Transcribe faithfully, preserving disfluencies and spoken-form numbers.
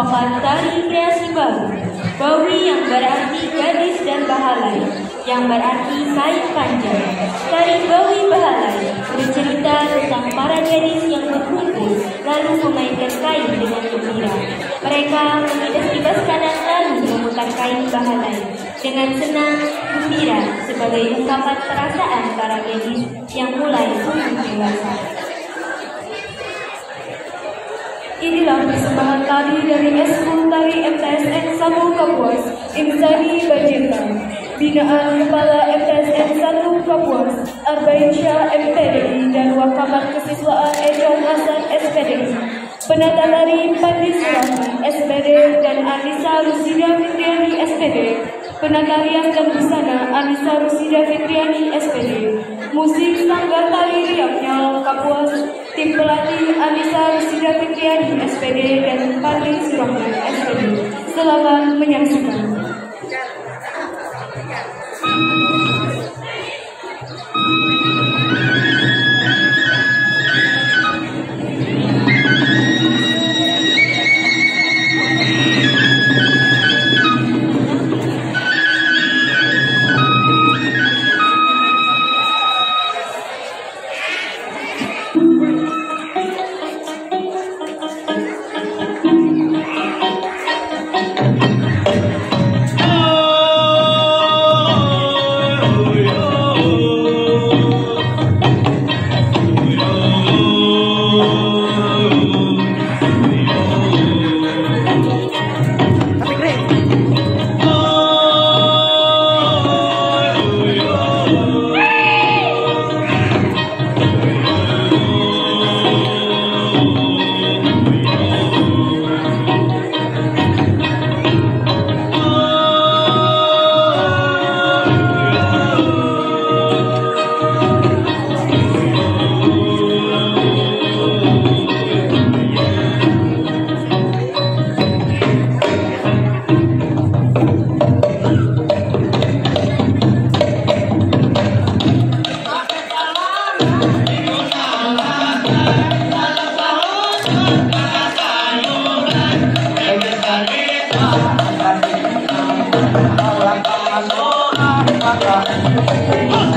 merupakan tari kreasi baru. Bawi yang berarti gadis dan bahalai, yang berarti kain panjang. Tari Bawi Bahalai bercerita tentang para gadis yang berkumpul lalu memainkan kain dengan gembira. Mereka mengidas-idas kanan lalu memutar kain bahalai dengan senang gembira sebagai ungkapan perasaan para gadis yang mulai tumbuh dewasa. Inilah persembahan tari dari Eskul Tari M T S N satu Kapuas, Imzani Bajenta. Binaan Kepala M T S N satu Kapuas, Arbainsya M P D I dan Wakamat Kesiswaan Ejon Hasan S P D I. Penata tari Pandis Rahmi S P D dan Anissa Rusida Fitriani S P D. Penata rias dan busana Anissa Rusida Fitriani S P D. Musik Sanggar Tari Riaknya Kapuas, tim pelatih Anissa Rusida Fitriani S P D dan Pandis Rahmi S P D. Selamat menyaksikan. Oh,